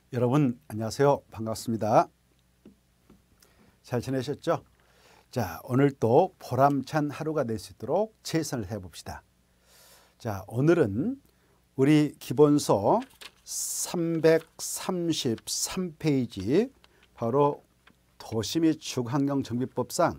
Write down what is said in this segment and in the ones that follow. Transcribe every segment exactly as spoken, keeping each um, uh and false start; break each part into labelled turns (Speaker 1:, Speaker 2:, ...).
Speaker 1: 여러분 안녕하세요. 반갑습니다. 잘 지내셨죠? 자, 오늘 또 보람찬 하루가 될 수 있도록 최선을 해봅시다. 자, 오늘은 우리 기본서 삼백삼십삼 페이지 바로 도시 및 주거환경정비법상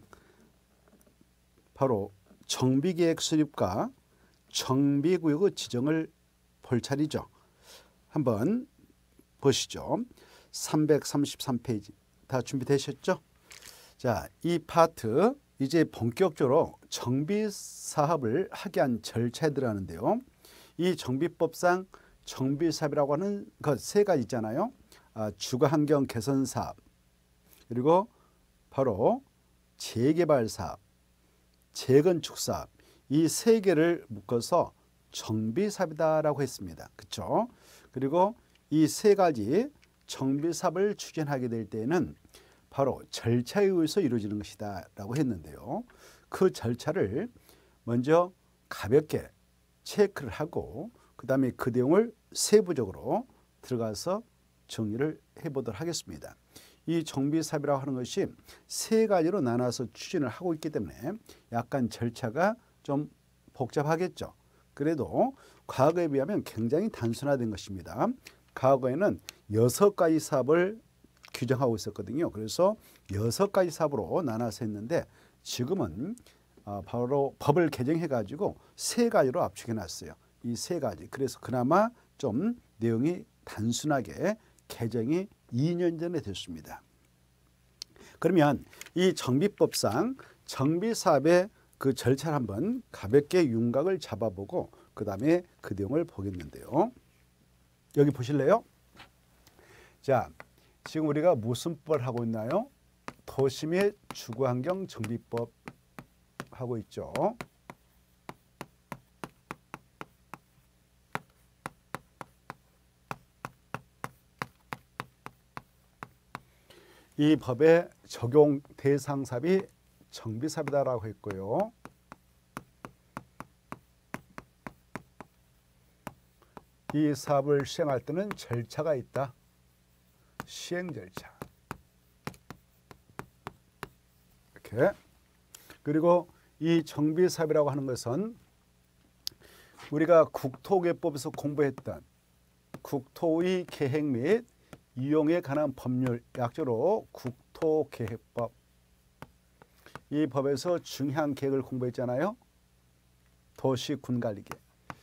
Speaker 1: 바로 정비계획 수립과 정비구역의 지정을 볼 차례죠. 한번 보시죠. 삼백삼십삼 페이지 다 준비되셨죠? 자, 이 파트 이제 본격적으로 정비 사업을 하게 한 절차에 들어가는데요. 이 정비법상 정비 사업이라고 하는 것 세 가지 있잖아요. 아, 주거환경 개선 사업, 그리고 바로 재개발 사업, 재건축 사업, 이 세 개를 묶어서 정비 사업이다라고 했습니다. 그렇죠? 그리고 이 세 가지 정비 사업을 추진하게 될 때에는 바로 절차에 의해서 이루어지는 것이다 라고 했는데요. 그 절차를 먼저 가볍게 체크를 하고 그 다음에 그 내용을 세부적으로 들어가서 정리를 해보도록 하겠습니다. 이 정비 사업이라고 하는 것이 세 가지로 나눠서 추진을 하고 있기 때문에 약간 절차가 좀 복잡하겠죠. 그래도 과거에 비하면 굉장히 단순화된 것입니다. 과거에는 여섯 가지 사업을 규정하고 있었거든요. 그래서 여섯 가지 사업으로 나눠서 했는데 지금은 바로 법을 개정해 가지고 세 가지로 압축해 놨어요. 이 세 가지. 그래서 그나마 좀 내용이 단순하게 개정이 이 년 전에 됐습니다. 그러면 이 정비법상 정비 사업의 그 절차를 한번 가볍게 윤곽을 잡아보고 그 다음에 그 내용을 보겠는데요. 여기 보실래요? 자, 지금 우리가 무슨 법을 하고 있나요? 도시 및 주거환경 정비법 하고 있죠. 이 법의 적용 대상 사업이 정비 사업이다라고 했고요. 이 사업을 시행할 때는 절차가 있다. 시행 절차. 이렇게. 그리고 이 정비 사업이라고 하는 것은 우리가 국토개법에서 공부했던 국토의 계획 및 이용에 관한 법률, 약자로 국토계획법. 이 법에서 중요한 계획을 공부했잖아요. 도시군관리계획.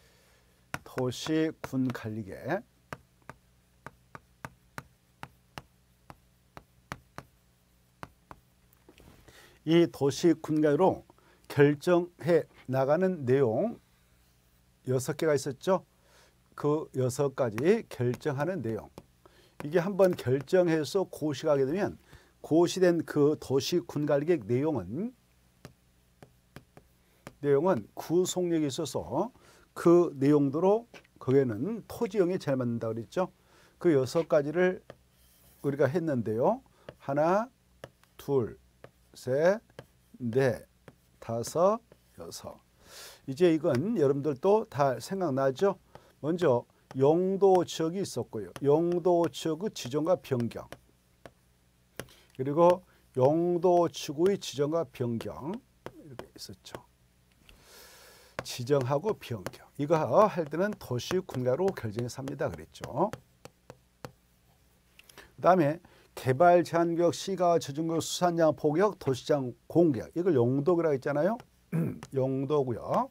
Speaker 1: 도시군관리계획. 이 도시군관리로 결정해 나가는 내용 여섯 개가 있었죠. 그 여섯 가지 결정하는 내용. 이게 한번 결정해서 고시하게 되면 고시된 그 도시군관리계획 내용은 내용은 구속력이 있어서 그 내용대로 거기에는 토지용이 잘 맞는다 그랬죠. 그 여섯 가지를 우리가 했는데요. 하나, 둘, 셋, 넷, 다섯, 여섯. 이제 이건 여러분들도 다 생각나죠? 먼저 용도 지역이 있었고요. 용도 지역의 지정과 변경. 그리고 용도 지구의 지정과 변경 이렇게 있었죠. 지정하고 변경. 이거 할 때는 도시군관리로 결정해서 합니다 그랬죠. 그 다음에 개발 제한구역, 시가 저중구역, 수산장 포구역, 도시장 공구역. 이걸 용도구라고 했잖아요. 용도구역.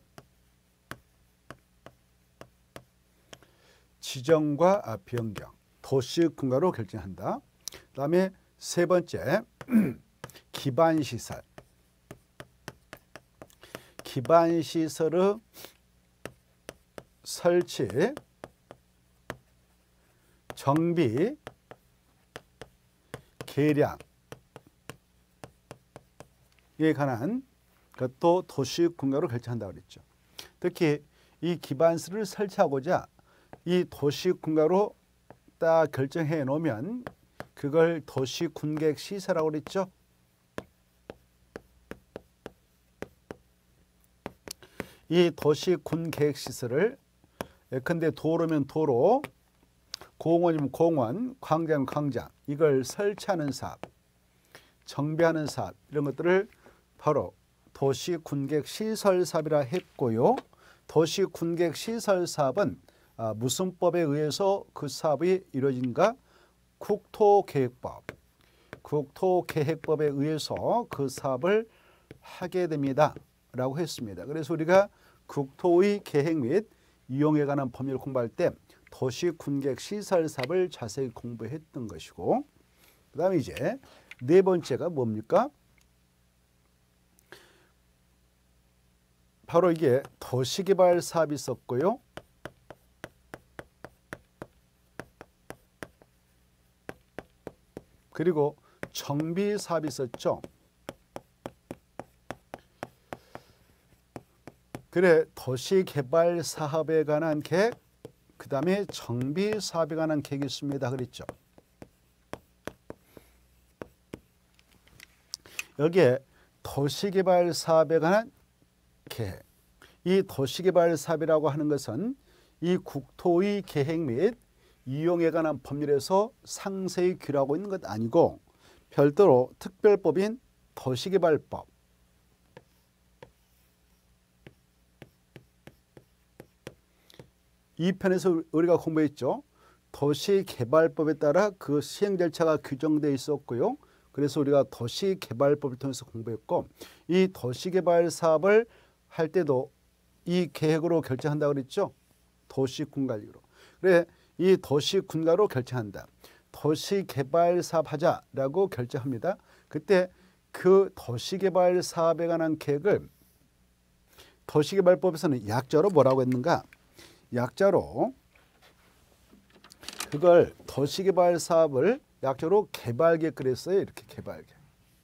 Speaker 1: 지정과 변경. 도시군관리로 결정한다. 그 다음에 세 번째 기반시설. 기반시설의 설치, 정비, 계량에 관한 것도 도시군관리로 결정한다고 그랬죠. 특히 이 기반시설을 설치하고자 이 도시군관리로 딱 결정해 놓으면 그걸 도시군계획 시설이라고 그랬죠. 이 도시군계획 시설을 예컨대 도로면 도로, 공원이면 공원, 광장이면 광장, 이걸 설치하는 사업, 정비하는 사업, 이런 것들을 바로 도시군객시설사업이라 했고요. 도시군객시설사업은 아, 무슨 법에 의해서 그 사업이 이루어진가? 국토계획법. 국토계획법에 의해서 그 사업을 하게 됩니다. 라고 했습니다. 그래서 우리가 국토의 계획 및 이용에 관한 법률을 공부할 때 도시군객시설사업을 자세히 공부했던 것이고, 그 다음에 이제 네 번째가 뭡니까? 바로 이게 도시개발 사업이 있었고요. 그리고 정비 사업이 있었죠. 그래, 도시개발 사업에 관한 계획, 그 다음에 정비 사업에 관한 계획이 있습니다. 그랬죠. 여기에 도시개발 사업에 관한 계획, 이 도시개발 사업이라고 하는 것은 이 국토의 계획 및 이용에 관한 법률에서 상세히 규율하고 있는 것 아니고 별도로 특별법인 도시개발법, 이 편에서 우리가 공부했죠. 도시개발법에 따라 그 시행 절차가 규정되어 있었고요. 그래서 우리가 도시개발법을 통해서 공부했고, 이 도시개발 사업을 할 때도 이 계획으로 결정한다고 그랬죠. 도시군가로. 그래, 이 도시군가로 결정한다. 도시개발 사업 하자라고 결정합니다. 그때 그 도시개발 사업에 관한 계획을 도시개발법에서는 약자로 뭐라고 했는가? 약자로 그걸 도시개발 사업을 약자로 개발계획 그랬어요. 이렇게 개발계획.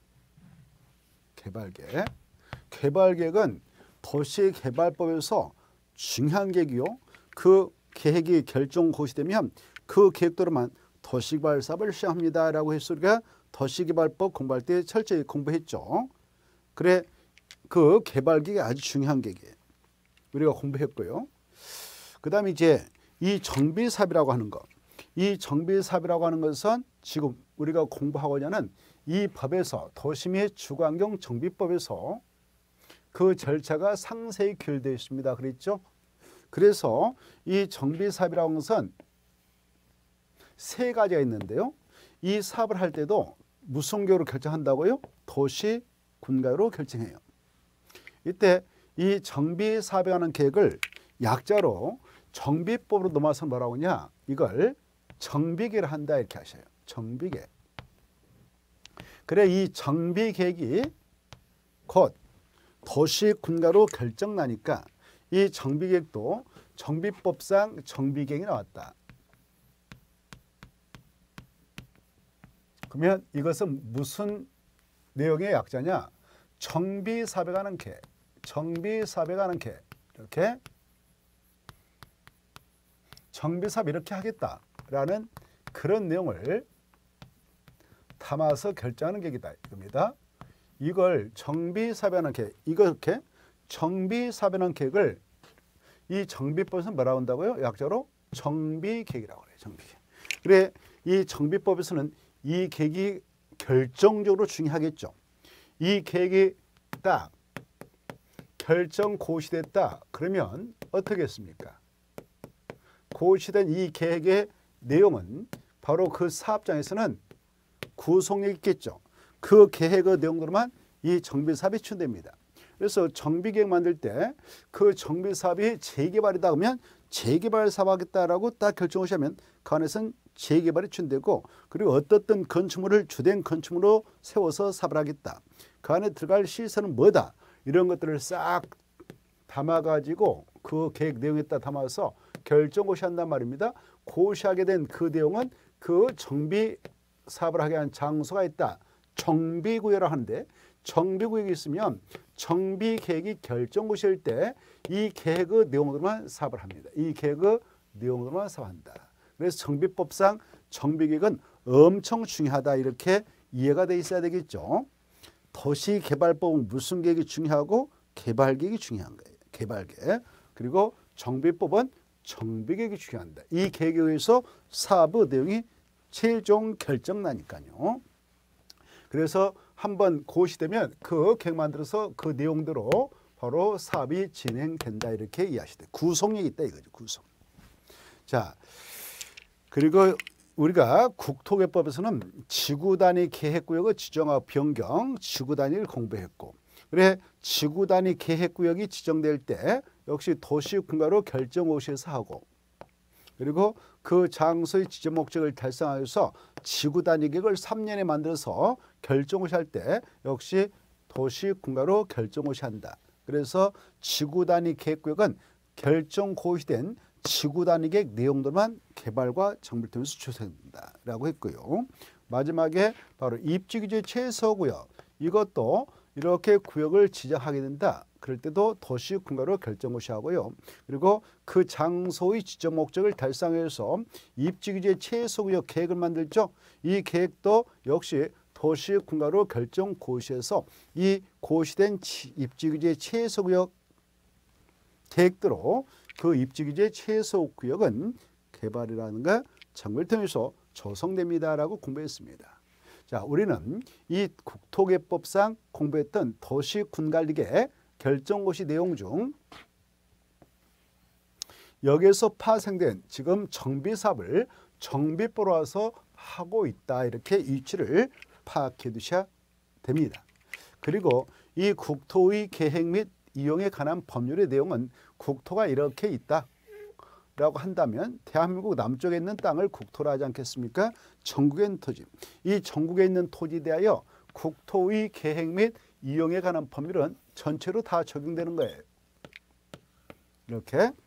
Speaker 1: 개발계획. 개발계획은 도시개발법에서 중요한 계획이요. 그 계획이 결정 고시되면 그 계획대로만 도시개발 사업을 시행합니다라고 해서 우리가 도시개발법 공부할 때 철저히 공부했죠. 그래, 그 개발계획이 아주 중요한 계획이에요. 우리가 공부했고요. 그 다음에 이제 이 정비사업이라고 하는 것, 이 정비사업이라고 하는 것은 지금 우리가 공부하고자 하는 이 법에서 도시 및 주거환경 정비법에서 그 절차가 상세히 규율되어 있습니다. 그랬죠? 그래서 이 정비사업이라고 하는 것은 세 가지가 있는데요. 이 사업을 할 때도 무슨 계획으로 결정한다고요? 도시군가로 결정해요. 이때 이 정비사업에 관한 계획을 약자로 정비법으로 넘어서 뭐라고 하냐? 이걸 정비계획을 한다 이렇게 하셔요. 정비계획. 그래, 이 정비계획이 곧 도시군가로 결정나니까 이 정비계획도 정비법상 정비계획이 나왔다. 그러면 이것은 무슨 내용의 약자냐? 정비사업에 관한 계획, 정비사업에 관한 계획, 이렇게 정비사업 이렇게 하겠다라는 그런 내용을 담아서 결정하는 계획이다 이겁니다. 이걸 정비사업에 관한 계획, 이거 이렇게 정비사업에 관한 계획을 이 정비법에서 뭐라고 한다고요? 약자로 정비계획이라고 해요. 정비계획. 그래, 이 정비법에서는 이 계획이 결정적으로 중요하겠죠. 이 계획이 딱 결정 고시됐다. 그러면 어떻게 했습니까? 고시된 이 계획의 내용은 바로 그 사업장에서는 구속력이 있겠죠. 그 계획의 내용으로만 이 정비사업이 추진됩니다. 그래서 정비계획 만들 때 그 정비사업이 재개발이다 그러면 재개발 사업 하겠다라고 딱 결정하시면 그 안에서는 재개발이 추진되고, 그리고 어떻든 건축물을 주된 건축물로 세워서 사업을 하겠다. 그 안에 들어갈 시설은 뭐다. 이런 것들을 싹 담아가지고 그 계획 내용에다 담아서 결정 고시한단 말입니다. 고시하게 된 그 내용은 그 정비 사업을 하게 한 장소가 있다. 정비구역이라고 하는데, 정비구역이 있으면 정비계획이 결정 고시할 때 이 계획의 내용으로만 사업을 합니다. 이 계획의 내용으로만 사업한다. 그래서 정비법상 정비계획은 엄청 중요하다 이렇게 이해가 돼 있어야 되겠죠. 도시개발법은 무슨 계획이 중요하고 개발계획이 중요한 거예요. 개발계획. 그리고 정비법은 정비계획이 중요합니다. 이 계획에 의해서 사업 내용이 최종 결정나니까요. 그래서 한번 고시되면 그 계획 만들어서 그 내용대로 바로 사업이 진행된다 이렇게 이해하시되 구속력이 있다 이거죠. 구속. 자, 그리고 우리가 국토개법에서는 지구 단위 계획구역의 지정하고 변경, 지구 단위를 공부했고, 그래 지구 단위 계획구역이 지정될 때 역시 도시군가로 결정고시에서 하고, 그리고 그 장소의 지정 목적을 달성하기 위해서 지구 단위 계획을 삼 년에 만들어서 결정고시 할 때 역시 도시군가로 결정고시 한다. 그래서 지구 단위 계획구역은 결정고시된 지구 단위 계획 내용들만 개발과 정비를 통해서 추진된다라고 했고요. 마지막에 바로 입지규제 최소구역, 이것도 이렇게 구역을 지정하게 된다. 그럴 때도 도시군가로 결정고시하고요. 그리고 그 장소의 지정 목적을 달성해서 입지규제 최소구역 계획을 만들죠. 이 계획도 역시 도시군가로 결정고시해서 이 고시된 입지규제 최소구역 계획대로 그 입지규제 최소구역은 개발이라든가 정비를 통해서 조성됩니다라고 공부했습니다. 자, 우리는 이 국토개법상 공부했던 도시군관리계 결정고시 내용 중 여기에서 파생된 지금 정비사업을 정비보러 와서 하고 있다 이렇게 위치를 파악해 두셔야 됩니다. 그리고 이 국토의 계획 및 이용에 관한 법률의 내용은 국토가 이렇게 있다 라고 한다면 대한민국 남쪽에 있는 땅을 국토라 하지 않겠습니까? 전국에 있는 토지, 이 전국에 있는 토지에 대하여 국토의 계획 및 이용에 관한 법률은 전체로 다 적용되는 거예요. 이렇게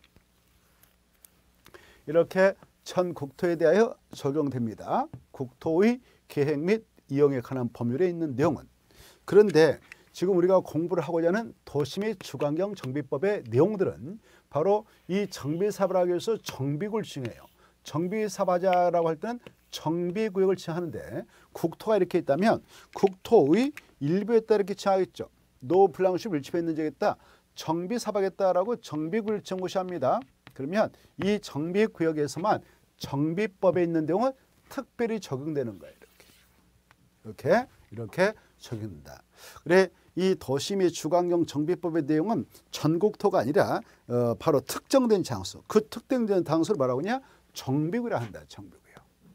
Speaker 1: 이렇게 전 국토에 대하여 적용됩니다. 국토의 계획 및 이용에 관한 법률에 있는 내용은. 그런데 지금 우리가 공부를 하고자 하는 도시 및 주관경 정비법의 내용들은 바로 이 정비사업을 하기 위해서 정비구역을 지정해요. 정비사업하자라고 할 때는 정비구역을 지정하는데 국토가 이렇게 있다면 국토의 일부에 따라 이렇게 지정하겠죠. 노 블랑시 밀집했는 지역에다 정비사업하겠다라고 정비구역을 지정고시합니다. 그러면 이 정비구역에서만 정비법에 있는 내용은 특별히 적용되는 거예요. 이렇게 이렇게 이렇게 적용된다. 그래 이 도시 및 주관경 정비법의 내용은 전국토가 아니라 어, 바로 특정된 장소, 그 특정된 장소를 뭐라고 하냐? 정비구역이라 한다. 정비구역.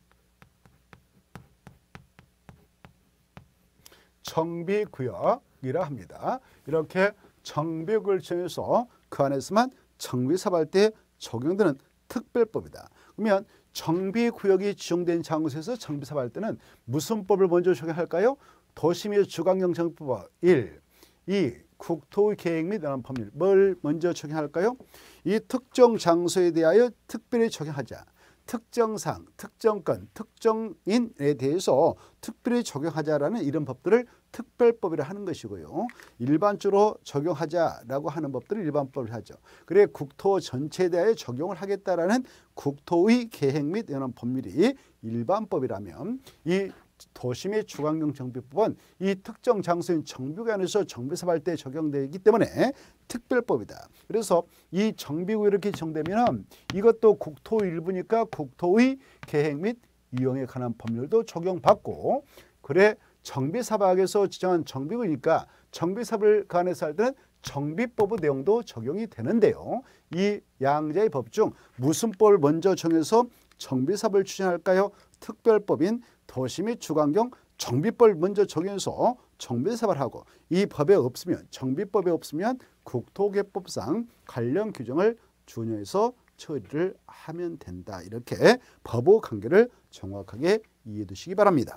Speaker 1: 정비구역이라 합니다. 이렇게 정비구역을 정해서 그 안에서만 정비사업할 때 적용되는 특별법이다. 그러면 정비구역이 지정된 장소에서 정비사업할 때는 무슨 법을 먼저 적용할까요? 도시 및 주관경 정비법 일, 이 국토의 계획 및 관한 법률. 뭘 먼저 적용할까요? 이 특정 장소에 대하여 특별히 적용하자. 특정상, 특정건, 특정인에 대해서 특별히 적용하자라는 이런 법들을 특별법이라 하는 것이고요. 일반적으로 적용하자라고 하는 법들을 일반법을 하죠. 그래 국토 전체에 대하여 적용을 하겠다라는 국토의 계획 및 관한 법률이 일반법이라면 이 도시 및 주관경 정비법은 이 특정 장소인 정비구역 안에서 정비사업할 때 적용되기 때문에 특별법이다. 그래서 이 정비구역 이렇게 지정되면 이것도 국토 일부니까 국토의 계획 및 이용에 관한 법률도 적용받고, 그래 정비사업에서 지정한 정비구역이니까 정비사업을 관해서 할 때는 정비법의 내용도 적용이 되는데요. 이 양자의 법 중 무슨 법을 먼저 정해서 정비사업을 추진할까요? 특별법인 도시 및 주관경 정비법을 먼저 적용해서 정비사업을 하고, 이 법에 없으면 정비법에 없으면 국토개법상 관련 규정을 준용해서 처리를 하면 된다. 이렇게 법의 관계를 정확하게 이해해 두시기 바랍니다.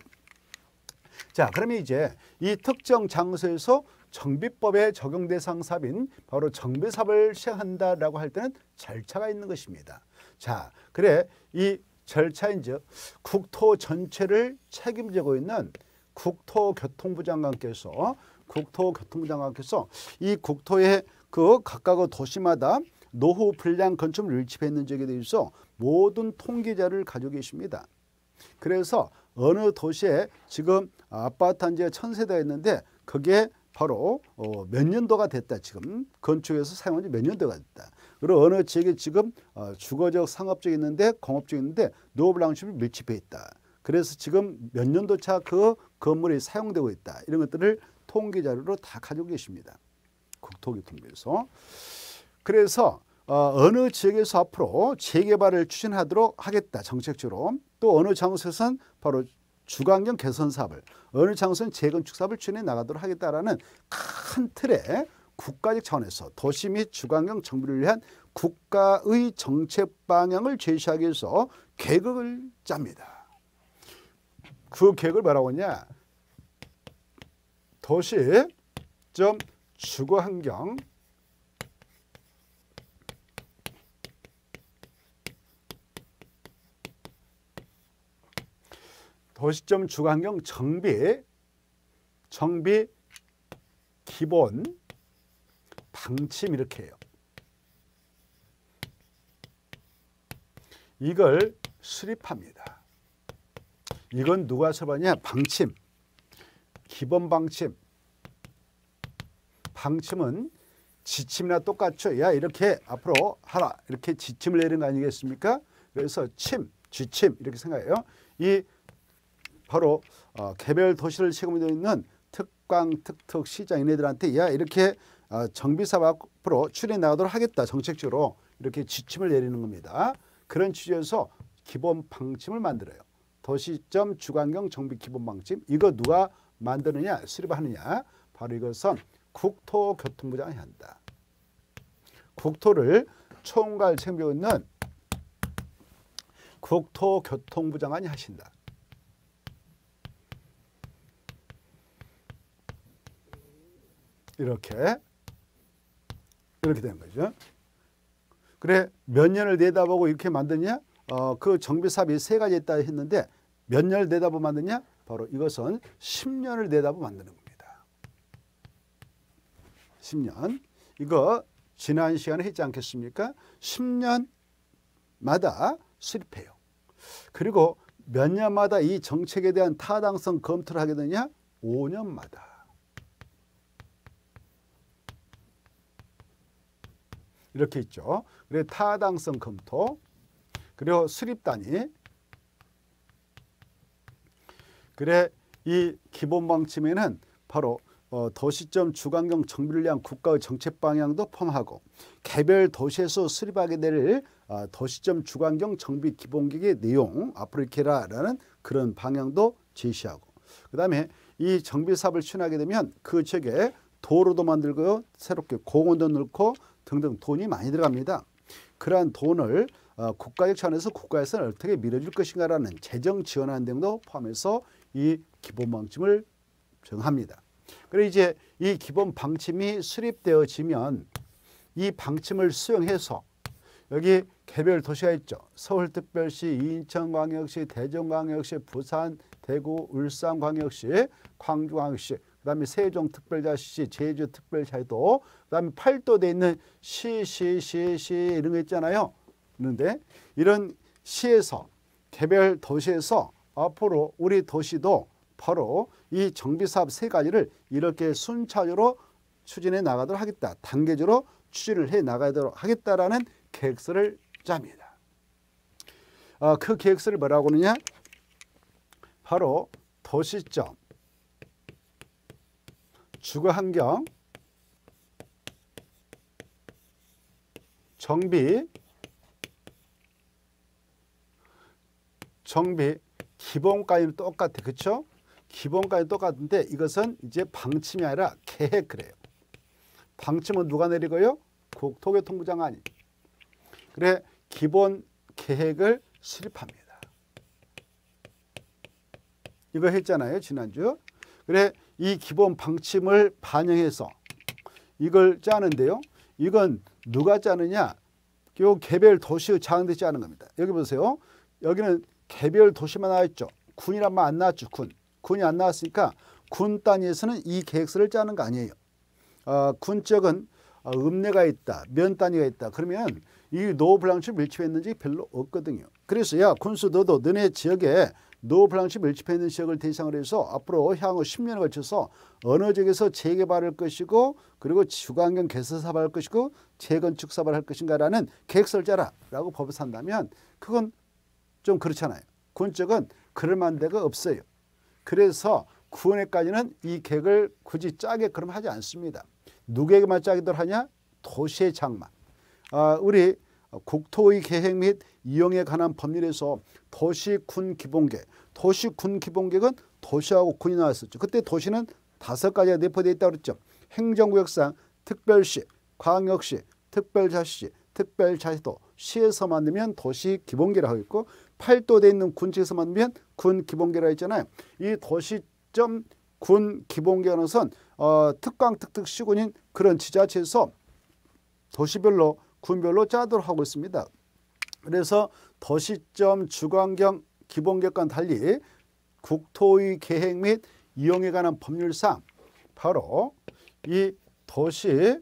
Speaker 1: 자, 그러면 이제 이 특정 장소에서 정비법의 적용 대상 사업인 바로 정비사업을 시행한다라고 할 때는 절차가 있는 것입니다. 자, 그래 이 절차인즉 국토 전체를 책임지고 있는 국토교통부 장관께서 국토교통부 장관께서 이 국토의 그 각각의 도시마다 노후 불량 건축물 밀집했는 지역에 대해서 모든 통계자를 가지고 계십니다. 그래서 어느 도시에 지금 아파트 한 채가 천 세대가 있는데 그게 바로 어, 몇 년도가 됐다. 지금 건축에서 사용한 지 몇 년도가 됐다. 그리고 어느 지역에 지금 어, 주거적, 상업적 있는데 공업적 있는데 노블랑십이 밀집해 있다. 그래서 지금 몇 년도 차 그 건물이 사용되고 있다. 이런 것들을 통계 자료로 다 가지고 계십니다. 국토교통부에서. 그래서 어, 어느 지역에서 앞으로 재개발을 추진하도록 하겠다. 정책적으로. 또 어느 장소에서는 바로 주거환경 개선 사업을, 어느 장소는 재건축 사업을 추진해 나가도록 하겠다라는 큰 틀의 국가적 차원에서 도시 및 주거환경 정비를 위한 국가의 정책 방향을 제시하기 위해서 계획을 짭니다. 그 계획을 뭐라고 하냐? 도시 점 주거환경 도시점 주거환경 정비 정비 기본 방침 이렇게 해요. 이걸 수립합니다. 이건 누가 수립하냐? 방침, 기본 방침. 방침은 지침이나 똑같죠. 야, 이렇게 앞으로 하라. 이렇게 지침을 내리는 거 아니겠습니까? 그래서 침, 지침 이렇게 생각해요. 이 바로 어, 개별 도시를 책임지고 있는 특광, 특특, 시장 이네들한테 야, 이렇게 어, 정비사업 앞으로 추진해 나가도록 하겠다. 정책적으로 이렇게 지침을 내리는 겁니다. 그런 취지에서 기본 방침을 만들어요. 도시점 주거환경 정비 기본 방침. 이거 누가 만드느냐? 수립하느냐? 바로 이것은 국토교통부장이 한다. 국토를 총괄 책임지고 있는 국토교통부 장관이 하신다. 이렇게 이렇게 되는 거죠. 그래, 몇 년을 내다보고 이렇게 만드냐? 어, 그 정비사업이 세 가지 있다 했는데 몇 년을 내다보고 만드냐? 바로 이것은 십 년을 내다보고 만드는 겁니다. 십 년. 이거 지난 시간에 했지 않겠습니까? 십 년마다 수립해요. 그리고 몇 년마다 이 정책에 대한 타당성 검토를 하게 되냐? 오 년마다. 이렇게 있죠. 그래, 타당성 검토, 그리고 수립 단위. 그래, 이 기본 방침에는 바로 어, 도시점 주거환경 정비를 위한 국가의 정책 방향도 포함하고 개별 도시에서 수립하게 될 어, 도시점 주거환경 정비 기본계획의 내용 앞으로 이렇게 해라라는 그런 방향도 제시하고, 그 다음에 이 정비 사업을 추진하게 되면 그 지역에 도로도 만들고요, 새롭게 공원도 넣고 등등 돈이 많이 들어갑니다. 그러한 돈을 어, 국가적 차원에서 국가에서는 어떻게 밀어줄 것인가라는 재정 지원하는 등도 포함해서 이 기본 방침을 정합니다. 그리고 이제 이 기본 방침이 수립되어지면 이 방침을 수용해서 여기 개별 도시가 있죠. 서울특별시, 인천광역시, 대전광역시, 부산, 대구, 울산광역시, 광주광역시, 그 다음에 세종특별자치, 제주특별자치도, 그 다음에 팔도돼 있는 시, 시, 시, 시 이런 거 있잖아요. 그런데 이런 시에서, 개별 도시에서 앞으로 우리 도시도 바로 이 정비사업 세 가지를 이렇게 순차적으로 추진해 나가도록 하겠다. 단계적으로 추진을 해 나가도록 하겠다라는 계획서를 짭니다. 어, 그 계획서를 뭐라고 하느냐? 바로 도시점 주거환경 정비 정비 기본까지는 똑같아. 그렇죠? 기본까지 똑같은데 이것은 이제 방침이 아니라 계획. 그래요. 방침은 누가 내리고요? 국토교통부 장관이. 그래, 기본 계획을 수립합니다. 이거 했잖아요, 지난주. 그래, 이 기본 방침을 반영해서 이걸 짜는데요. 이건 누가 짜느냐? 요 개별 도시의 장들이 짜는 겁니다. 여기 보세요. 여기는 개별 도시만 나와 있죠. 군이란 말 안 나왔죠. 군. 군이 안 나왔으니까 군 단위에서는 이 계획서를 짜는 거 아니에요. 어, 군 지역은 아, 읍내가 있다, 면 단위가 있다. 그러면 이 노블랑시 밀집했는지 별로 없거든요. 그래서 야 군수 너도 너네 지역에 노블랑시 밀집해 있는 지역을 대상으로 해서 앞으로 향후 십 년에 걸쳐서 어느 지역에서 재개발할 것이고 그리고 주거환경 개선 사업할 것이고 재건축 사업을 할 것인가라는 계획서를 짜라라고 법을 산다면 그건 좀 그렇잖아요. 군 쪽은 그럴 만한 데가 없어요. 그래서 군에까지는 이 계획을 굳이 짜게 그럼 하지 않습니다. 누구에게만 짜기도 하냐? 도시의 장만. 아, 우리 국토의 계획 및 이용에 관한 법률에서 도시군 기본계획, 도시군 기본계획은 도시하고 군이 나왔었죠. 그때 도시는 다섯 가지가 내포되어 있다고 그랬죠. 행정구역상 특별시, 광역시, 특별자치시, 특별자치도, 시에서 만들면 도시 기본계획이라고 있고 팔도되어 있는 군지에서 만들면 군 기본계획이라고 했잖아요. 이 도시점 군 기본계획은 어, 특광 특특 시군인 그런 지자체에서 도시별로 군별로 짜도록 하고 있습니다. 그래서 도시점 주거환경 기본계획과는 달리 국토의 계획 및 이용에 관한 법률상 바로 이 도시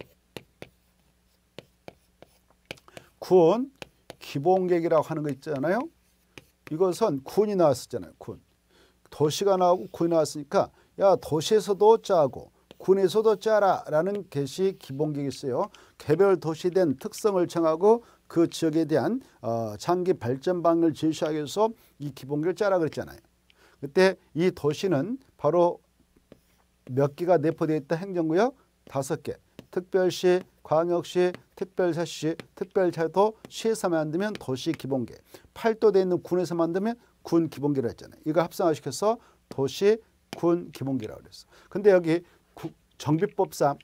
Speaker 1: 군 기본계획이라고 하는 거 있잖아요. 이것은 군이 나왔었잖아요. 군. 도시가 나오고 군이 나왔으니까 야 도시에서도 짜고 군에서도 짜라라는 것이 기본계획이 있어요. 개별 도시된 특성을 정하고 그 지역에 대한 어, 장기 발전 방향을 제시하기 위해서 이 기본계획을 짜라 그랬잖아요. 그때 이 도시는 바로 몇 개가 내포되어 있다. 행정구역 다섯 개. 특별시, 광역시, 특별자치시, 특별자치도 시에서 만들면 도시 기본계획. 팔도되어 있는 군에서 만들면 군 기본계획이라고 했잖아요. 이거 합성화시켜서 도시 군 기본계획이라고 그랬어. 근데 여기 정비법상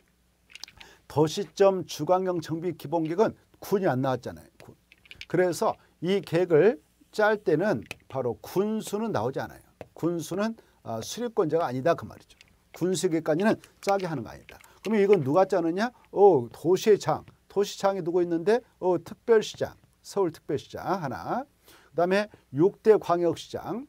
Speaker 1: 도시점 주거환경 정비 기본계획은 군이 안 나왔잖아요. 군. 그래서 이 계획을 짤 때는 바로 군수는 나오지 않아요. 군수는 어, 수립권자가 아니다 그 말이죠. 군수계획까지는 짜게 하는 거 아니다. 그러면 이건 누가 짜느냐? 어, 도시의 장, 도시장이 누구 있는데? 어, 특별시장, 서울특별시장 하나. 그다음에 육 대 광역시장,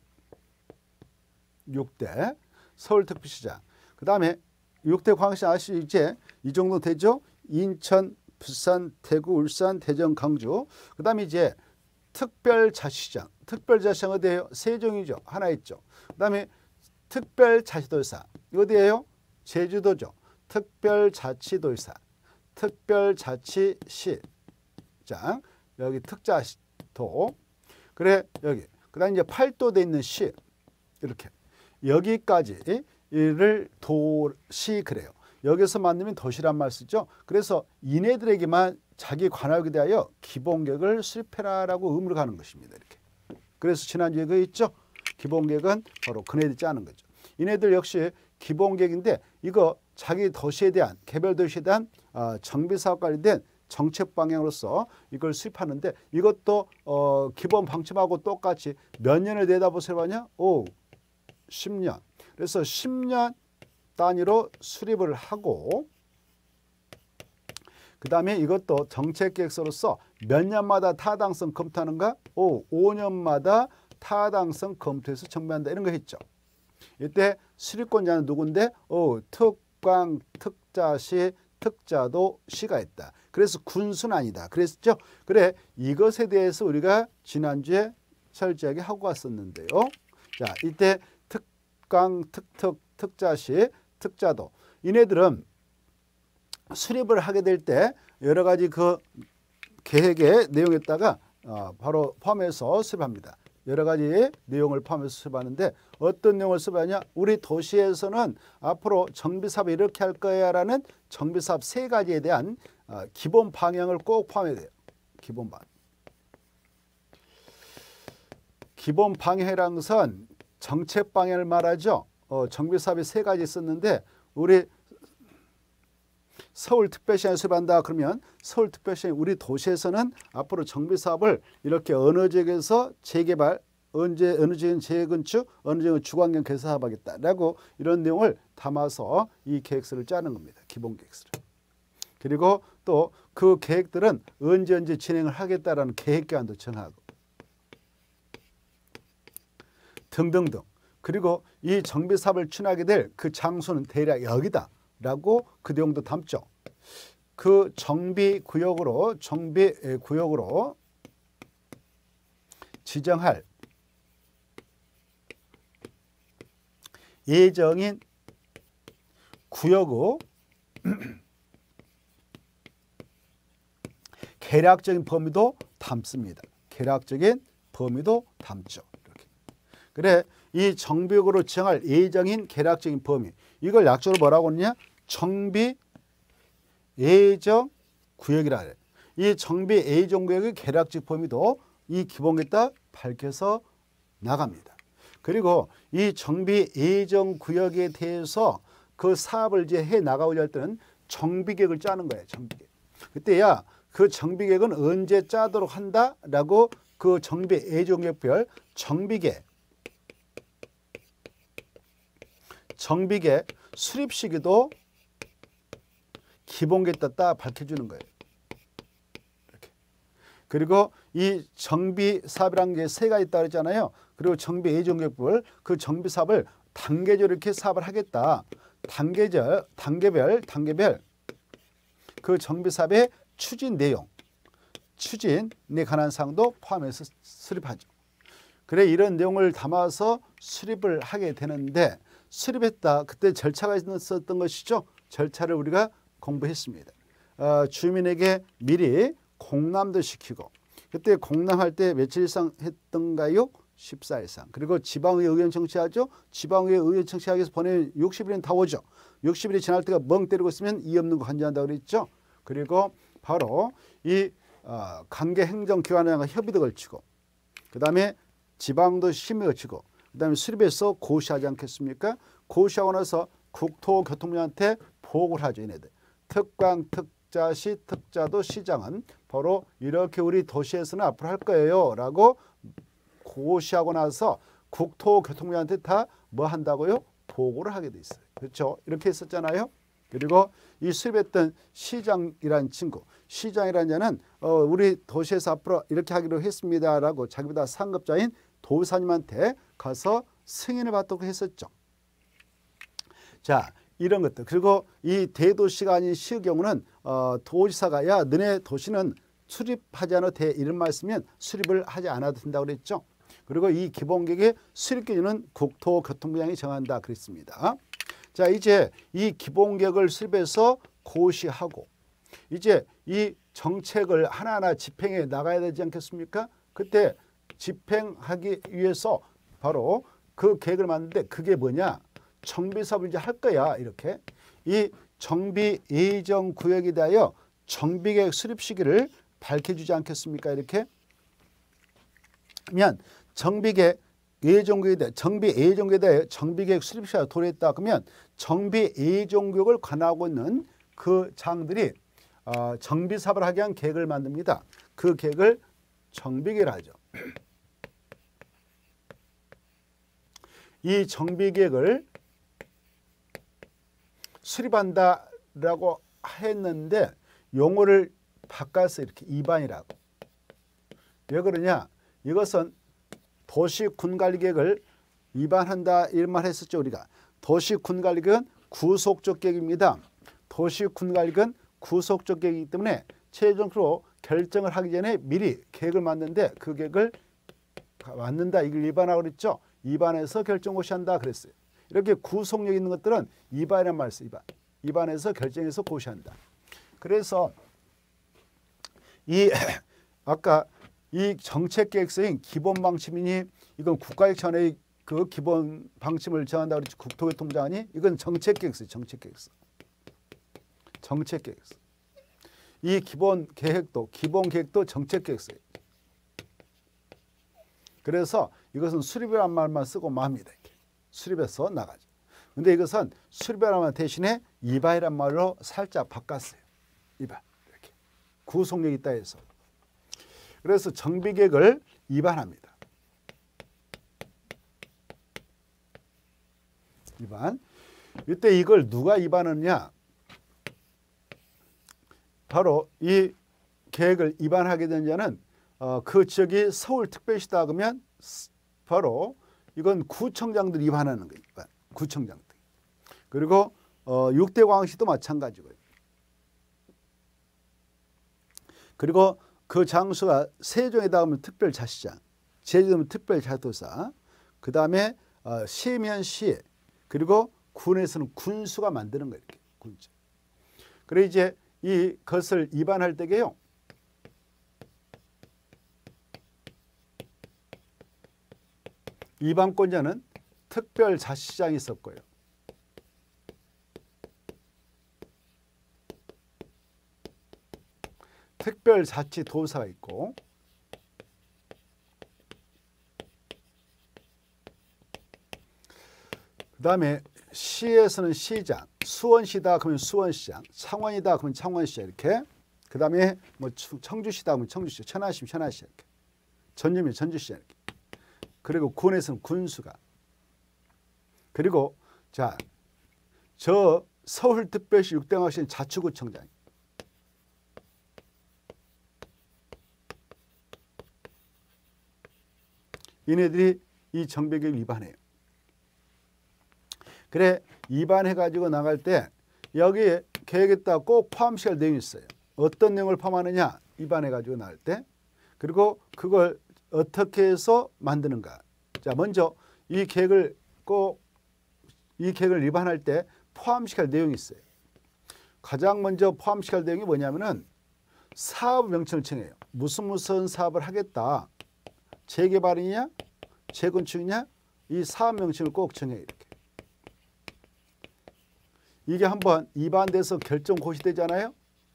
Speaker 1: 육 대 서울특별시장. 그다음에 육 대 광역시장 아시죠? 이제 이 정도 되죠? 인천, 부산, 대구, 울산, 대전, 강주. 그다음에 이제 특별자치시장. 특별자치시장 어디예요? 세종이죠. 하나 있죠. 그다음에 특별자치도지사. 이거 어디예요? 제주도죠. 특별자치도지사. 특별자치시장. 여기 특자도. 그래 여기. 그다음에 이제 팔도돼 있는 시. 이렇게. 여기까지를 도시 그래요. 여기서 만들면 도시란 말 쓰죠. 그래서 이네들에게만 자기 관할에 대하여 기본계획을 수립해라라고 의무를 가는 것입니다. 이렇게. 그래서 지난주에 그 있죠. 기본계획은 바로 그네들이 짜는 거죠. 이네들 역시 기본계획인데 이거 자기 도시에 대한 개별 도시에 대한 어, 정비사업 관련된 정책 방향으로서 이걸 수립하는데 이것도 어, 기본 방침하고 똑같이 몇 년을 내다보세요 하냐? 오, 십 년. 그래서 십 년 단위로 수립을 하고 그 다음에 이것도 정책계획서로서 몇 년마다 타당성 검토하는가? 오, 오 년마다 타당성 검토해서 정비한다. 이런 거 했죠. 이때 수립권자는 누군데? 오, 특광, 특자시, 특자도 시가 있다. 그래서 군수는 아니다. 그랬죠? 그래, 이것에 대해서 우리가 지난주에 철저하게 하고 왔었는데요. 자, 이때 특광, 특특, 특자시, 특자도. 이네들은 수립을 하게 될 때 여러 가지 그 계획의 내용에다가 어, 바로 포함해서 수립합니다. 여러 가지 내용을 포함해서 수립하는데 어떤 내용을 수립하냐? 우리 도시에서는 앞으로 정비사업을 이렇게 할 거야라는 정비사업 세 가지에 대한 어, 기본 방향을 꼭 포함해야 돼요. 기본 방향. 기본 방향이라는 것은 정책 방향을 말하죠. 어, 정비사업이 세 가지 있었는데 우리 서울특별시장에 수립한다 그러면 서울특별시장 우리 도시에서는 앞으로 정비사업을 이렇게 어느 지역에서 재개발, 언제 어느 지역은 재건축, 어느 지역은 주거환경 개선 사업하겠다라고 이런 내용을 담아서 이 계획서를 짜는 겁니다. 기본 계획서를. 그리고 또 그 계획들은 언제 언제 진행을 하겠다라는 계획기간도 정하고 등등등. 그리고 이 정비사업을 추진하게 될 그 장소는 대략 여기다라고 그 내용도 담죠. 그 정비구역으로 정비구역으로 지정할 예정인 구역의 계략적인 범위도 담습니다. 계략적인 범위도 담죠. 이렇게. 그래, 이 정비구역으로 지정할 예정인 계략적인 범위, 이걸 약조로 뭐라고 하느냐? 정비 예정 구역이라 그래. 이 정비 예정 구역의 계략적 범위도 이 기본계획에다 밝혀서 나갑니다. 그리고 이 정비 예정 구역에 대해서 그 사업을 이제 해 나가고자 할 때는 정비계획을 짜는 거예요. 정비계획. 그때야 그 정비계획은 언제 짜도록 한다라고 그 정비 예정 구역별 정비계획, 정비계획 수립 시기도 기본계획에다 딱 밝혀주는 거예요. 이렇게. 그리고 이 정비 사업이라는 게 세 가지 있다고 그랬잖아요. 그리고 정비 예정 계획별 그 정비 사업을 단계적으로 이렇게 사업을 하겠다. 단계별, 단계별, 단계별 그 정비 사업의 추진 내용, 추진에 관한 사항도 포함해서 수립하죠. 그래, 이런 내용을 담아서 수립을 하게 되는데, 수립했다. 그때 절차가 있었던 것이죠. 절차를 우리가 공부했습니다. 어, 주민에게 미리 공람도 시키고, 그때 공람할 때 며칠 이상 했던가요? 십사 일 이상. 그리고 지방의회 의원 청취하죠. 지방의회 의원 청취하기 위해서 보내면 육십 일은 다 오죠. 육십 일이 지날 때가 멍 때리고 있으면 이 없는 거 간주한다고 그랬죠. 그리고 바로 이 어, 관계 행정기관과 협의도 걸치고, 그 다음에 지방도 심의 걸치고, 그 다음에 수립해서 고시하지 않겠습니까? 고시하고 나서 국토교통부한테 보고를 하죠. 얘네들. 특강, 특자시, 특자도, 시장은 바로 이렇게 우리 도시에서는 앞으로 할 거예요 라고 고시하고 나서 국토교통부한테 다 뭐 한다고요? 보고를 하게 돼 있어요. 그렇죠? 이렇게 했었잖아요. 그리고 이 수립했던 시장이라는 친구, 시장이라는 자는 어, 우리 도시에서 앞으로 이렇게 하기로 했습니다라고 자기보다 상급자인 도사님한테 가서 승인을 받도록 했었죠. 자, 이런 것들. 그리고 이 대도시가 아닌 시의 경우는 어, 도지사가 야 너네 도시는 수립하지 않아도 돼 이런 말씀이면 수립을 하지 않아도 된다고 그랬죠. 그리고 이 기본계획의 수립 기준은 국토교통부장이 정한다 그랬습니다. 자, 이제 이 기본계획을 수립해서 고시하고 이제 이 정책을 하나하나 집행해 나가야 되지 않겠습니까? 그때 집행하기 위해서 바로 그 계획을 만드는데 그게 뭐냐? 정비사업을 이제 할 거야. 이렇게 이 정비 예정 구역에 대하여 정비계획 수립 시기를 밝혀주지 않겠습니까? 이렇게 하면 정비계획 예정구역에 대해 정비 예정구역에 대해 정비계획 수립 시기가 도래했다. 그러면 정비 예정구역을 관하고 있는 그 장들이 어, 정비사업을 하기 위한 계획을 만듭니다. 그 계획을 정비계획을 하죠. 이 정비계획을 수립한다라고 했는데 용어를 바꿔서 이렇게 이반이라고. 왜 그러냐? 이것은 도시군관리계획을 위반한다 이런 말 했었죠. 우리가. 도시군관리계획은 구속적 계획입니다. 도시군관리계획은 구속적 계획이기 때문에 최종적으로 결정을 하기 전에 미리 계획을 만드는데 그 계획을 만든다 이걸 위반하고 그랬죠. 위반해서 결정고시한다 그랬어요. 이렇게 구속력 있는 것들은 위반이란 말을 써요. 위반. 위반해서 결정해서 고시한다. 그래서 이 아까 이 정책계획서인 기본방침이니 이건 국가유치원의 그 기본 방침을 정한다고 그랬지. 국토교통부장이 이건 정책계획서예요. 정책계획서. 정책계획서. 이 기본계획도 기본계획도 정책계획서예요. 그래서 이것은 수립이라는 말만 쓰고 맙니다. 이렇게. 수립해서 나가죠. 근데 이것은 수립이라는 말 대신에 이반이란 말로 살짝 바꿨어요. 이반. 이렇게. 구속력 있다 해서. 그래서 정비계획을 위반합니다. 위반. 이때 이걸 누가 위반하느냐? 바로 이 계획을 위반하게 된 자는 어, 그 지역이 서울특별시다 그러면 바로 이건 구청장들이 위반하는 거예요. 위반. 구청장들. 그리고 어, 육 대 광역시도 마찬가지고요. 그리고 그 장소가 세종에다 하면 특별자치장, 제주도면 특별자도사, 그 다음에 어, 시면 시에, 그리고 군에서는 군수가 만드는 거예요. 이렇게 군수. 그래 이제 이것을 위반할 때게요. 위반권자는 특별자치장이 있었고요. 특별자치도사가 있고, 그 다음에 시에서는 시장, 수원시다 그러면 수원시장, 창원이다 그러면 창원시장 이렇게, 그 다음에 뭐 청주시다 그러면 청주시, 천안시면 천안시 이렇게, 전주면 전주시장 이렇게. 그리고 군에서는 군수가. 그리고 자, 저 서울특별시 육대학시는 자치구청장. 얘네들이 이 정비계획을 위반해요. 그래 위반해가지고 나갈 때 여기 계획에다 꼭 포함시켜야 할 내용이 있어요. 어떤 내용을 포함하느냐? 위반해가지고 나갈 때. 그리고 그걸 어떻게 해서 만드는가. 자, 먼저 이 계획을 꼭 이 계획을 위반할 때 포함시켜야 할 내용이 있어요. 가장 먼저 포함시켜야 할 내용이 뭐냐면은 사업 명칭을 정해요. 무슨 무슨 사업을 하겠다. 재개발이냐, 재건축이냐, 이 사업 명칭을 꼭 정해요. 이렇게. 이게 한번 위반돼서 결정 고시되잖아요.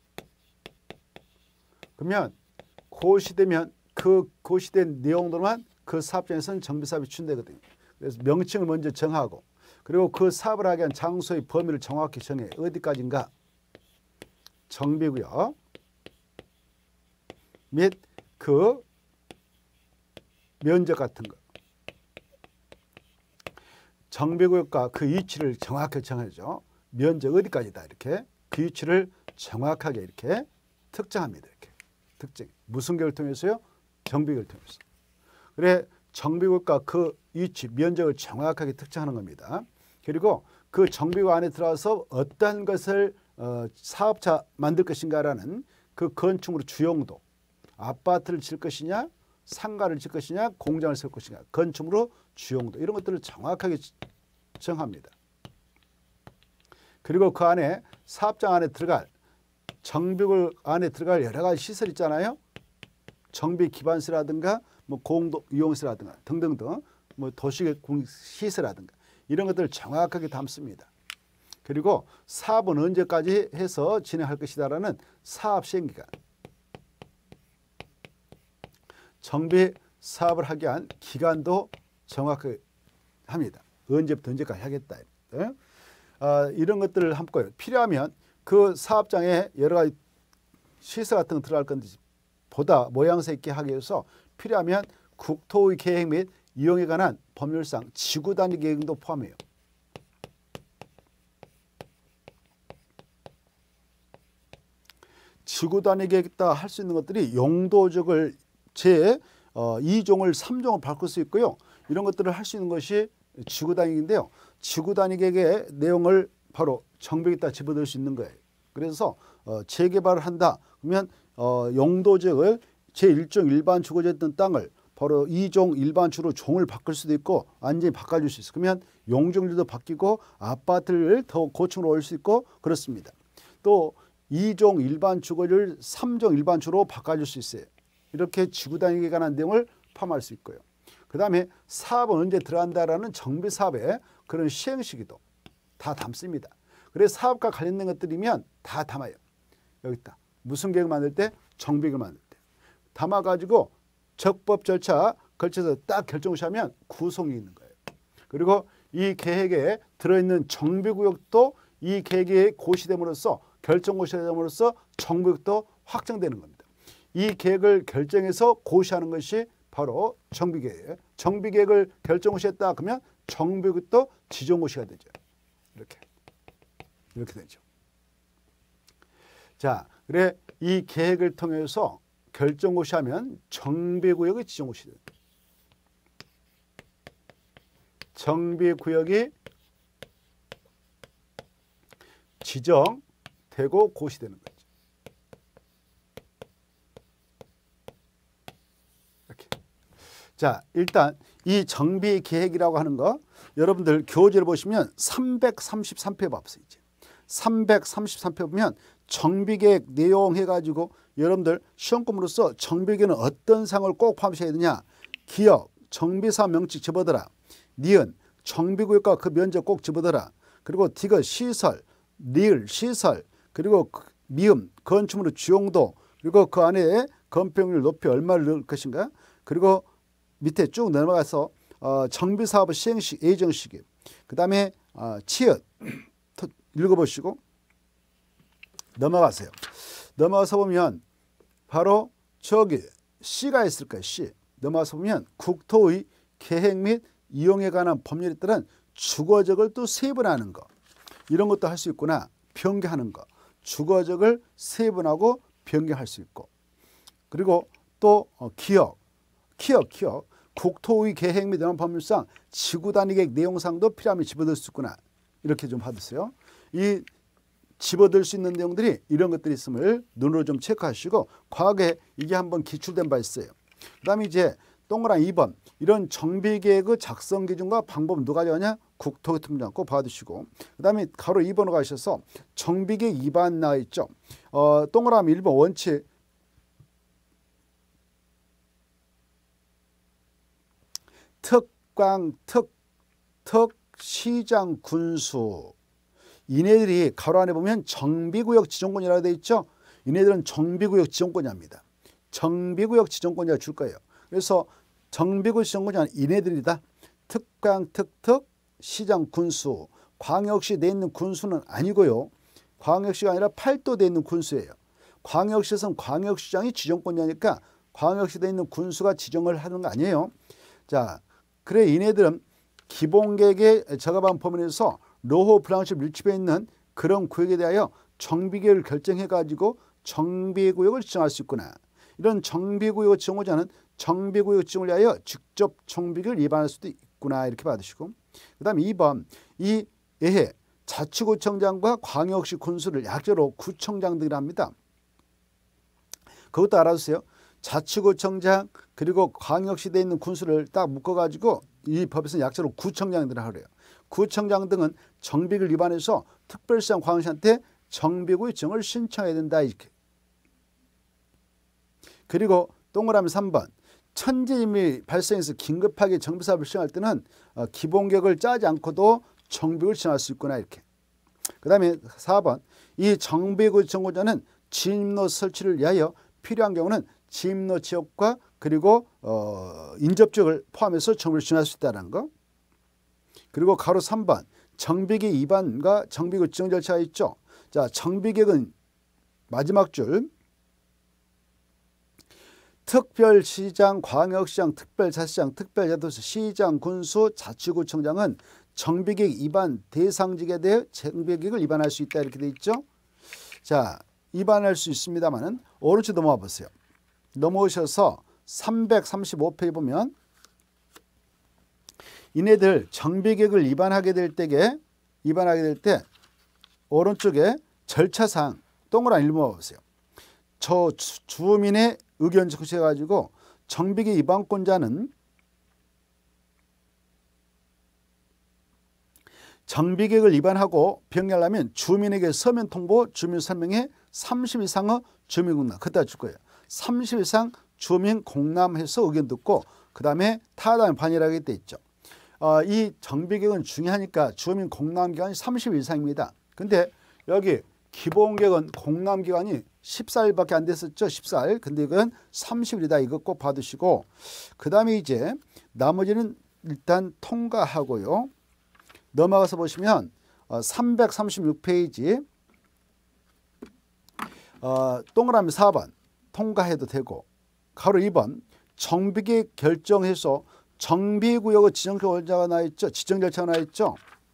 Speaker 1: 그러면 고시되면 그 고시된 내용들만 그 사업장에서는 정비사업이 추진되거든요. 그래서 명칭을 먼저 정하고, 그리고 그 사업을 하기 위한 장소의 범위를 정확히 정해. 어디까지인가? 정비구역 및 그 면적 같은 거. 정비구역과 그 위치를 정확하게 정하죠. 면적 어디까지다 이렇게 그 위치를 정확하게 이렇게 특정합니다. 이렇게 특정. 무슨 계획을 통해서요? 정비계획을 통해서. 그래 정비구역과 그 위치, 면적을 정확하게 특정하는 겁니다. 그리고 그 정비구역 안에 들어가서 어떤 것을 어, 사업자 만들 것인가라는 그 건축물의 주용도, 아파트를 질 것이냐, 상가를 질 것이냐, 공장을 세울 것이냐, 건축물의 주용도 이런 것들을 정확하게 정합니다. 그리고 그 안에 사업장 안에 들어갈 정비구역 안에 들어갈 여러 가지 시설 있잖아요. 정비 기반시라든가 뭐 공도 이용시라든가 등등등 뭐 도시 시설이라든가 이런 것들을 정확하게 담습니다. 그리고 사업은 언제까지 해서 진행할 것이다라는 사업 시행기간, 정비 사업을 하기 위한 기간도 정확하게 합니다. 언제부터 언제까지 하겠다. 네? 어, 이런 것들을 함고요. 필요하면 그 사업장에 여러 가지 시설 같은 거 들어갈 건데 보다 모양새 있게 하기 위해서 필요하면 국토의 계획 및 이용에 관한 법률상 지구 단위 계획도 포함해요. 지구 단위 계획에다 할 수 있는 것들이 용도적을 제 이 종을 삼 종을 바꿀 수 있고요. 이런 것들을 할 수 있는 것이 지구 단위인데요. 지구 단위 계획의 내용을 바로 정비에다 집어넣을 수 있는 거예요. 그래서 어, 재개발을 한다. 그러면 어, 용도적을 제일 종 일반 주거지였던 땅을 바로 이 종 일반 주로 종을 바꿀 수도 있고 완전히 바꿔줄 수 있어요. 그러면 용적률도 바뀌고 아파트를 더 고층으로 올릴 수 있고 그렇습니다. 또 이 종 일반 주거지를 삼 종 일반 주로 바꿔줄 수 있어요. 이렇게 지구 단위에 관한 내용을 포함할 수 있고요. 그 다음에 사업은 언제 들어간다라는 정비사업의 그런 시행 시기도 다 담습니다. 그래서 사업과 관련된 것들이면 다 담아요. 여기 있다. 무슨 계획을 만들 때? 정비계획을 만들 때. 담아가지고 적법 절차 걸쳐서 딱 결정하면 구성이 있는 거예요. 그리고 이 계획에 들어있는 정비구역도 이 계획에 고시됨으로써 결정고시됨으로써 정비구역도 확정되는 겁니다. 이 계획을 결정해서 고시하는 것이 바로 정비계획이에요. 정비계획을 결정고시했다 그러면 정비구역도 지정고시가 되죠. 이렇게 이렇게 되죠. 자, 그래 이 계획을 통해서 결정고시하면 정비구역이 지정고시 돼요. 정비구역이 지정되고 고시되는 거죠. 자, 일단 이 정비계획이라고 하는 거 여러분들 교재를 보시면 삼백삼십삼 페 봐보세요. 이제 삼백삼십삼 페 보면 정비계획 내용 해가지고 여러분들 시험권으로서 정비계획은 어떤 사항을 꼭 포함하셔야 되냐. 기억, 정비사업 명칭 집어넣어라. 니은, 정비구역과 그 면적 꼭 집어넣어라. 그리고 디귿, 시설, 리을, 시설, 그리고 미음, 건축물의 주용도, 그리고 그 안에 건폐율 높이 얼마를 넣을 것인가. 그리고 밑에 쭉 넘어가서 어, 정비사업 시행시, 예정시기, 그 다음에 어, 치읓 읽어보시고 넘어가세요. 넘어가서 보면 바로 저기 C가 있을 거예요. C. 넘어가서 보면 국토의 계획 및 이용에 관한 법률에 따른 주거적을 또 세분하는 거. 이런 것도 할 수 있구나. 변경하는 거. 주거적을 세분하고 변경할 수 있고. 그리고 또 어, 기억. 기억, 기억. 국토의 계획 및 이런 법률상 지구 단위 계획 내용상도 필요하면 집어넣을 수 있구나. 이렇게 좀 받으세요. 이 집어들 수 있는 내용들이 이런 것들이 있음을 눈으로 좀 체크하시고 과거에 이게 한번 기출된 바 있어요. 그 다음에 이제 동그란 이 번 이런 정비계획의 작성 기준과 방법 누가 정하냐? 국토교통부장 꼭 봐두시고 그 다음에 가로 이 번으로 가셔서 정비계획 위반 나와 있죠. 어, 동그라미 일 번 원칙 특광, 특, 특, 시장, 군수 이네들이 가로 안에 보면 정비구역 지정권이라고 되어 있죠. 이네들은 정비구역 지정권자입니다. 정비구역 지정권자 줄 거예요. 그래서 정비구역 지정권자 이네들이다. 특광, 특특, 시장, 군수. 광역시 내 있는 군수는 아니고요. 광역시가 아니라 팔도에 있는 군수예요. 광역시에서는 광역시장이 지정권자니까 광역시 내 있는 군수가 지정을 하는 거 아니에요. 자, 그래 이네들은 기본계획에 적합한 범위에서 로호 브랑시 밀집해 있는 그런 구역에 대하여 정비계획을 결정해 가지고 정비구역을 지정할 수 있구나. 이런 정비구역 지정자는 정비구역 지정을 위하여 직접 정비계획을 위반할 수도 있구나. 이렇게 받으시고 그 다음에 이 번 이 예해 자치구청장과 광역시 군수를 약자로 구청장들이라 합니다. 그것도 알아두세요. 자치구청장 그리고 광역시대에 있는 군수를 딱 묶어가지고 이 법에서는 약자로 구청장들을 하래요. 구청장 등은 정비를 위반해서 특별시장 광역시한테 정비구역 지정을 신청해야 된다. 이렇게. 그리고 동그라미 삼 번 천재임이 발생해서 긴급하게 정비사업을 시행할 때는 어, 기본계획을 짜지 않고도 정비구역을 지정할 수 있구나. 이렇게. 그 다음에 사 번 이 정비구역 지정권자는 진입로 설치를 위하여 필요한 경우는 진입로 지역과 그리고 어, 인접지역을 포함해서 정비를 지정할 수 있다는 거. 그리고 가로 삼 번 정비계획 위반과 정비구역 지정 절차가 있죠. 자, 정비계획은 마지막 줄 특별시장, 광역시장, 특별자치장, 특별자도시, 시장, 군수, 자치구청장은 정비계획 위반 대상직에 대해 정비계획을 위반할 수 있다. 이렇게 돼 있죠. 자, 위반할 수 있습니다만은 오른쪽 넘어와 보세요. 넘어오셔서 삼백삼십오 페이지 보면 이네들 정비계획을 위반하게 될 때에 위반하게 될 때 오른쪽에 절차상 동그라미 일번 보세요. 저 주민의 의견 적시해 가지고 정비계획 위반권자는 정비계획을 위반하고 변경하려면 주민에게 서면 통보, 주민 설명회 삼십 이상의 주민 공람 그때 줄 거예요. 삼십 이상 주민 공람해서 의견 듣고 그 다음에 타다음에 반영하게 돼 있죠. 어, 이 정비계획은 중요하니까 주민 공람 기간이 삼십 일 이상입니다. 근데 여기 기본계획은 공람 기간이 십사 일밖에 안 됐었죠. 십사 일. 근데 이건 삼십 일이다. 이거 꼭 받으시고 그 다음에 이제 나머지는 일단 통과하고요. 넘어가서 보시면 어, 삼백삼십육 페이지 어, 동그라미 사 번 통과해도 되고 가로 이 번 정비계획 결정해서 정비구역의 지정 절차가 나와 있죠. 지정 절차가 나와 있죠.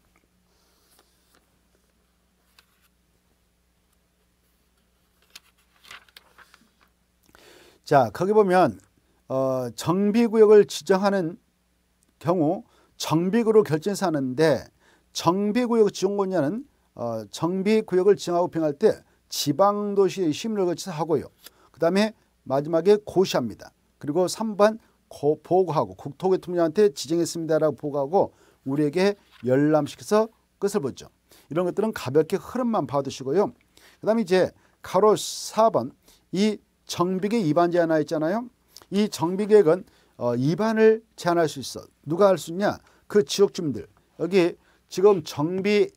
Speaker 1: 자, 거기 보면 어, 정비구역을 지정하는 경우 정비구역으로 결정해서 하는데 정비구역 지정권자는 어, 정비구역을 지정하고 병할 때 지방도시의 심의를 거쳐서 하고요. 그 다음에 마지막에 고시합니다. 그리고 삼 번 고, 보고하고 국토교통부한테 지정했습니다라고 보고하고 우리에게 열람시켜서 끝을 보죠. 이런 것들은 가볍게 흐름만 봐두시고요. 그 다음에 이제 가로 사 번 이 정비계획 위반 제한하여 있잖아요. 이 정비계획은 어, 위반을 제한할 수 있어. 누가 할 수 있냐? 그 지역 주민들. 여기 지금 정비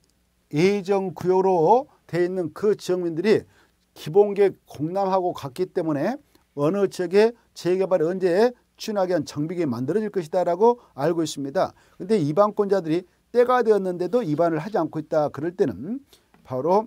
Speaker 1: 예정구역으로 되어 있는 그 지역민들이 기본계획 공람하고 갔기 때문에 어느 지역에 재개발이 언제 추진하게 한 정비계획이 만들어질 것이다 라고 알고 있습니다. 그런데 위반권자들이 때가 되었는데도 위반을 하지 않고 있다. 그럴 때는 바로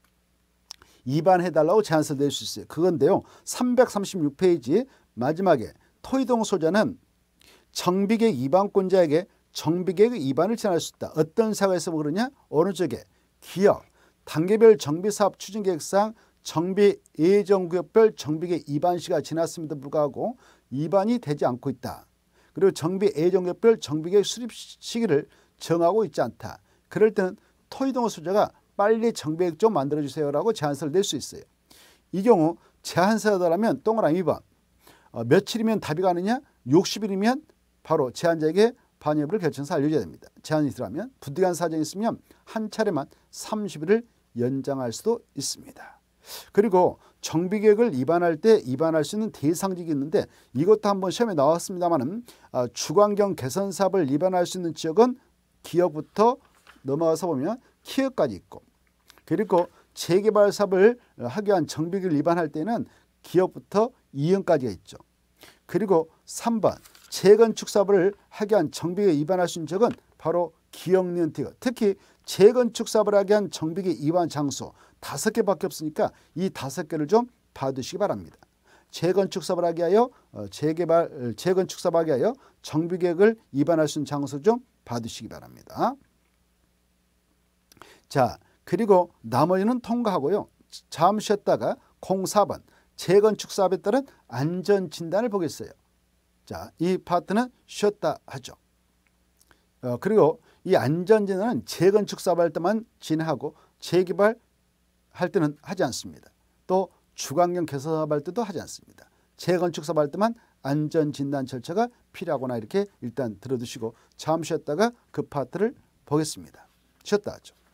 Speaker 1: 위반해달라고 제안서를 낼 수 있어요. 그건데요. 삼백삼십육 페이지 마지막에 토의동 소자는 정비계획 위반권자에게 정비계획 위반을 제한할 수 있다. 어떤 사고에서 그러냐? 어느 쪽에 기업, 단계별 정비사업 추진계획상 정비 예정구역별 정비계획 위반 시가 지났음에도 불구하고 위반이 되지 않고 있다. 그리고 정비 예정구역별 정비계획 수립 시기를 정하고 있지 않다. 그럴 때는 토의동 소자가 빨리 정비계획 좀 만들어주세요라고 제안서를 낼 수 있어요. 이 경우 제안서라면 동그라미 이 번 어, 며칠이면 답이 가느냐? 육십 일이면 바로 제안자에게 반영 여부를 결정해서 알려줘야 됩니다. 제한이 들어가면 부득이한 사정이 있으면 한 차례만 삼십 일을 연장할 수도 있습니다. 그리고 정비계획을 위반할 때 위반할 수 있는 대상직이 있는데 이것도 한번 시험에 나왔습니다만 어, 주관경 개선 사업을 위반할 수 있는 지역은 기업부터 넘어가서 보면 키역까지 있고 그리고 재개발 사업을 하기 위한 정비계획을 위반할 때는 기업부터 이형까지가 있죠. 그리고 삼 번 재건축 사업을 하기 위한 정비계획 위반할 수 있는 지역은 바로 기역, 니은, 티귿. 특히 재건축 사업을 하기 위한 정비계획 위반 장소 다섯 개밖에 없으니까 이 다섯 개를 좀 봐두시기 바랍니다. 재건축 사업을 하기 위하여 재개발, 재건축 사업을 하기 위하여 정비계획을 위반할 수 있는 장소 좀 봐두시기 바랍니다. 자, 그리고 나머지는 통과하고요. 잠시 쉬었다가 공사 번 재건축 사업에 따른 안전진단을 보겠어요. 자, 이 파트는 쉬었다 하죠. 어, 그리고 이 안전진단은 재건축 사업할 때만 진행하고 재개발 할 때는 하지 않습니다. 또 주관경 개선 사업할 때도 하지 않습니다. 재건축 사업할 때만 안전진단 절차가 필요하거나 이렇게 일단 들어두시고 잠시 쉬었다가 그 파트를 보겠습니다. 쉬었다 하죠.